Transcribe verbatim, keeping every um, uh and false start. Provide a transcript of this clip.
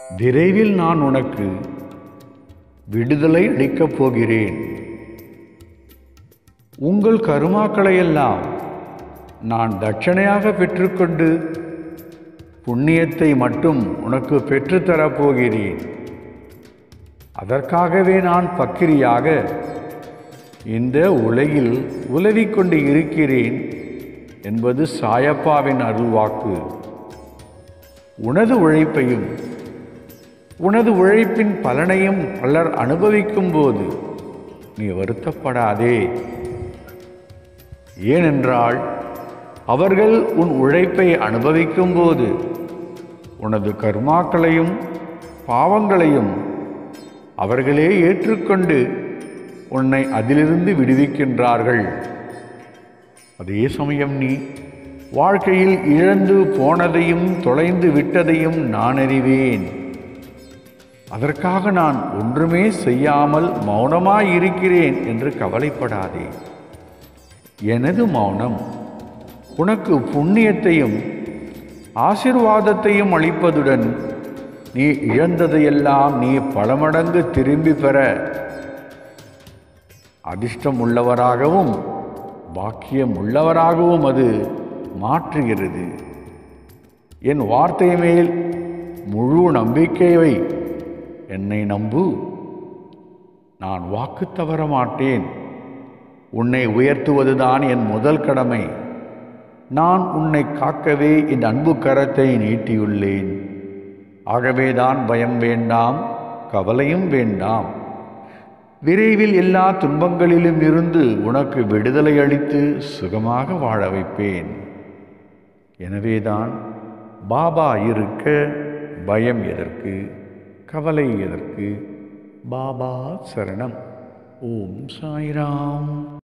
விரைவில் நான் உனக்கு விடுதலை அளிக்கப் போகிறேன். உங்கள் கருமாக்களையெல்லாம் நான் தட்சணையாக பெற்றுக்கொண்டு புண்ணியத்தை மட்டும் உனக்கு பெற்றுத்தரப் போகிறேன். அதற்காகவே நான் பக்கிரியாக இந்த உலகில் உலவிக் கொண்டு இருக்கிறேன் என்பது சாயப்பாவின் அருள்வாக்கு. உனது உழைப்பையும் உனது உழைப்பின் பலனையும் பலர் அனுபவிக்கும் போது நீ வருத்தப்படாதே. ஏனென்றால் அவர்கள் உன் உழைப்பை அனுபவிக்கும் போது உனது கர்மாக்களையும் பாவங்களையும் அவர்களே ஏற்றுக்கொண்டு உன்னை அதிலிருந்து விடுவிக்கின்றார்கள். அதே சமயம் நீ வாழ்க்கையில் இழந்து போனதையும் தொலைந்து விட்டதையும் நான் அறிவேன். அதற்காக நான் ஒன்றுமே செய்யாமல் மௌனமாயிருக்கிறேன் என்று கவலைப்படாதே. எனது மௌனம் உனக்கு புண்ணியத்தையும் ஆசீர்வாதத்தையும் அளிப்பதுடன் நீ இழந்ததையெல்லாம் நீ பல மடங்கு திரும்பி பெற அதிர்ஷ்டம் உள்ளவராகவும் பாக்கியம் உள்ளவராகவும் அது மாற்றுகிறது. என் வார்த்தை மேல் முழு நம்பிக்கை வை. என்னை நம்பு. நான் வாக்கு தவற மாட்டேன். உன்னை உயர்த்துவதுதான் என் முதல் கடமை. நான் உன்னை காக்கவே என் அன்பு கரத்தை நீட்டியுள்ளேன். ஆகவேதான் பயம் வேண்டாம், கவலையும் வேண்டாம். விரைவில் எல்லா துன்பங்களிலும் இருந்து உனக்கு விடுதலை அளித்து சுகமாக வாழ வைப்பேன். எனவேதான் பாபா இருக்க பயம் எதற்கு, கவலை எதற்கு? பாபா சரணம். ஓம் சாய்ராம்.